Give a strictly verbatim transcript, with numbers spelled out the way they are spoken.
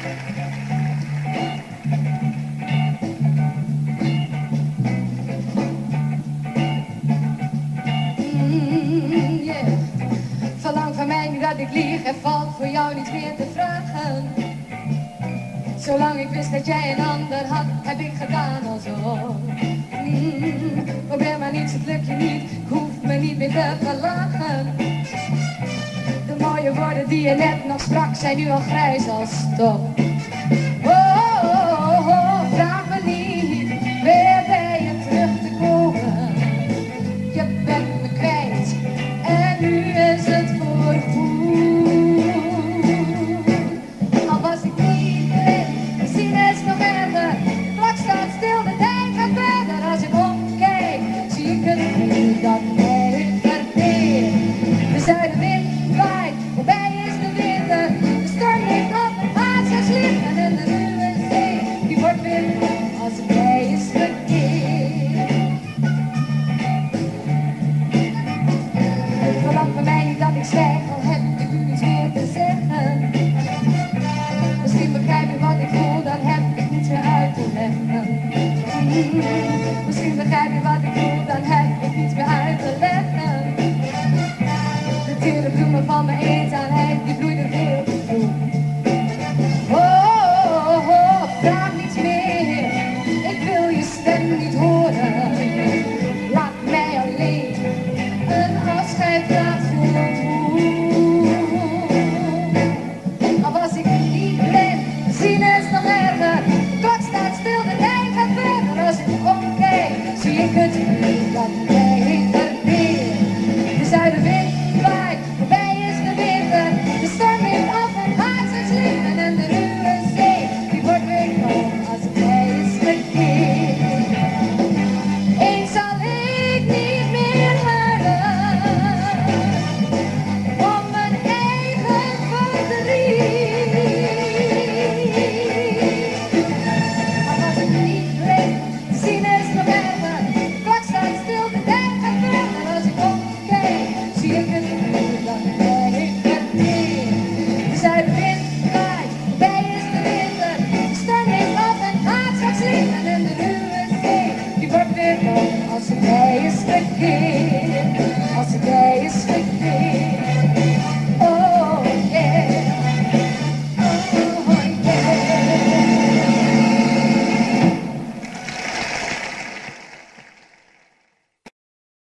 Dat ik lieg, er valt voor jou niets meer te vragen. Zolang ik wist dat jij een ander had, heb ik gedaan alsof. Mm, probeer maar niets, het lukt je niet, ik hoef me niet meer te verlachen. De mooie woorden die je net nog sprak, zijn nu al grijs als stof. Oh, oh, oh, oh, vraag me niet weer bij je terug te komen. Je bent me kwijt en nu is het voor goed. Dat jij verteert. De zuidenwind waait, voorbij is de winter. De storm ligt op het aarzelslicht en in de ruwe zee, die wordt weer als jij is verkeerd. Verlang van mij niet dat ik zwijg, al heb ik u niets meer te zeggen. Misschien begrijp je wat ik voel, dan heb ik niets meer uit te leggen. Misschien begrijp je wat ik voel, dan heb ik niets meer uit te leggen. De tere bloemen van mijn eenzaamheid, die bloeien